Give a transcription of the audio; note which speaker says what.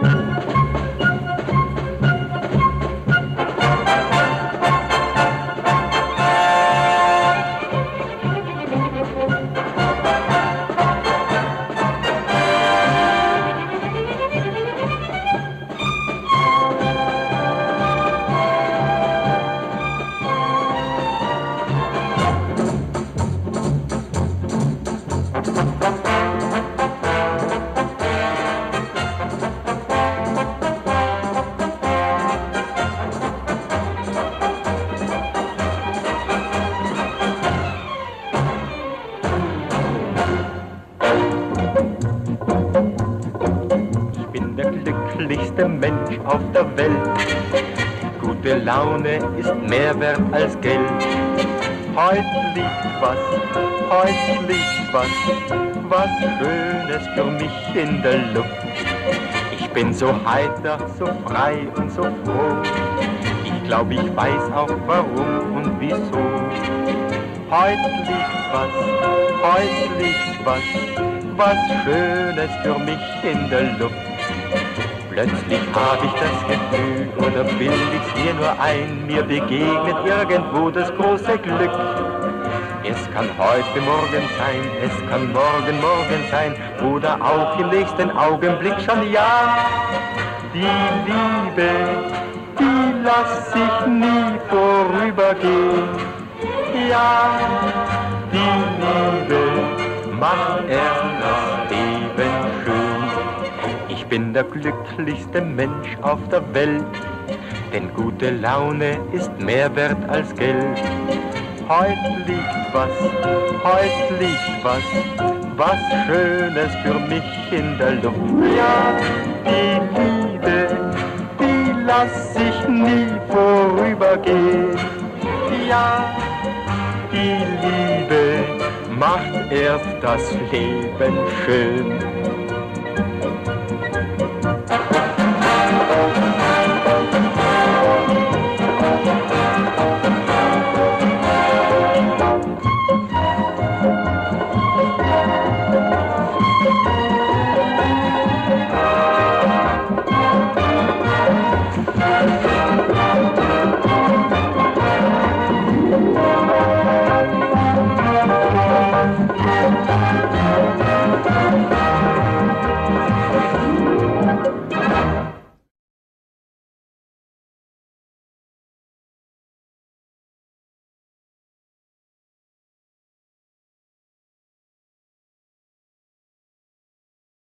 Speaker 1: Glücklichste Mensch auf der Welt. Gute Laune ist mehr wert als Geld. Heute liegt was Schönes für mich in der Luft. Ich bin so heiter, so frei und so froh. Ich glaube, ich weiß auch warum und wieso. Heute liegt was Schönes für mich in der Luft. Plötzlich habe ich das Gefühl, oder bild ich's mir nur ein, mir begegnet irgendwo das große Glück. Es kann heute Morgen sein, es kann morgen sein, oder auch im nächsten Augenblick schon, ja. Die Liebe, die lass ich nie vorübergehen. Ja, die Liebe macht erst das Leben schön. Ich bin der glücklichste Mensch auf der Welt, denn gute Laune ist mehr wert als Geld. Heute liegt was Schönes für mich in der Luft. Ja, die Liebe, die lass ich nie vorübergehen. Ja, die Liebe macht erst das Leben schön.